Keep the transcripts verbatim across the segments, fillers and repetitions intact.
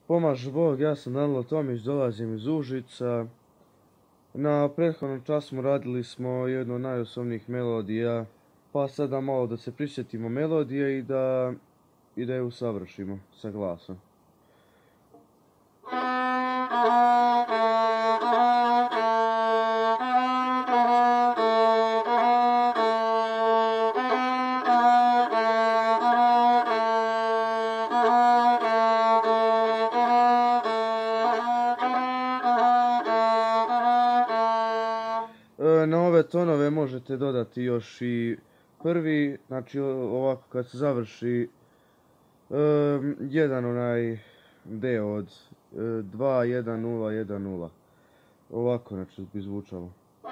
Pomaže Bog, ja sam Danilo Tomić, dolazim iz Užica. Na prethodnom času radili smo jednu od najosnovnijih melodija, pa sada malo da se prisjetimo melodije i da, i da je usavršimo sa glasom. Na ove tonove možete dodati još i prvi, znači ovako kad se završi um, jedan onaj deo od dva, jedan, nula, jedan, nula. Ovako znači bi zvučalo.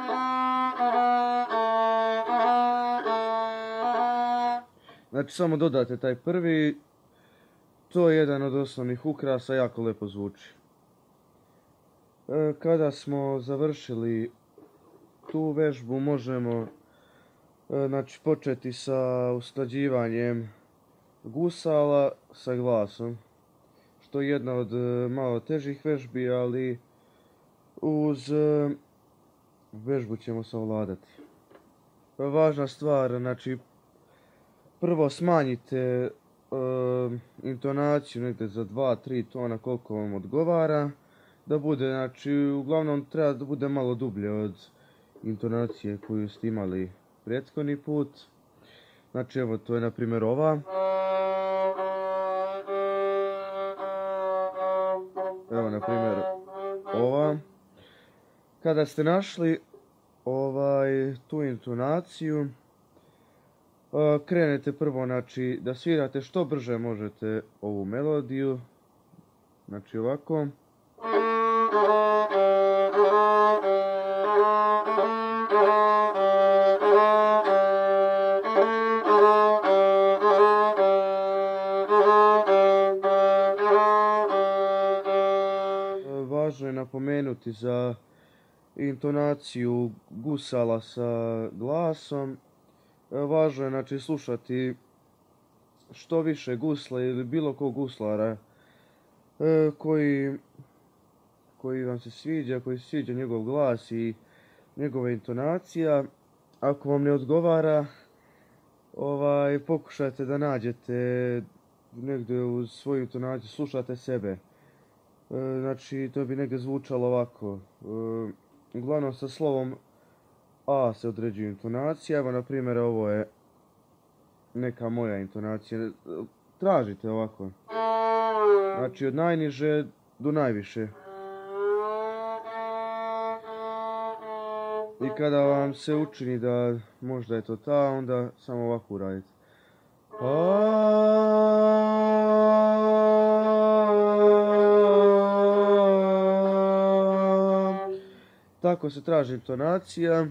Znači samo dodate taj prvi, to je jedan od osnovnih ukrasa, jako lepo zvuči. E, kada smo završili tu vežbu možemo e, znači, početi sa usklađivanjem gusala sa glasom, što je jedna od e, malo težih vežbi, ali uz e, vežbu ćemo savladati. Važna stvar, znači prvo smanjite e, intonaciju negdje za dva tri tona koliko vam odgovara, da bude, znači uglavnom treba da bude malo dublje od intonacije koju ste imali prethodni put. Znači evo to je na primjer ova. Evo na primjer ova. Kada ste našli ovaj tu intonaciju, krenete prvo znači da svirate što brže možete ovu melodiju. Znači ovako. Važno je napomenuti za intonaciju gusala sa glasom. Važno je znači slušati što više gusla ili bilo kog guslara koji, koji vam se sviđa, koji se sviđa njegov glas i njegova intonacija. Ako vam ne odgovara, ovaj, pokušajte da nađete negdje uz svoju intonaciju, slušate sebe. Znači, to bi negdje zvučalo ovako. Uglavnom sa slovom A se određuje intonacija. Evo, na primjer, ovo je neka moja intonacija. Tražite ovako. Znači, od najniže do najviše. I kada vam se učini da možda je to ta, onda samo ovako uradite. Tako se traži intonacija.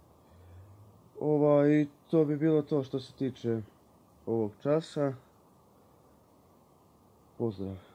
Ovaj, to bi bilo to što se tiče ovog časa. Pozdrav.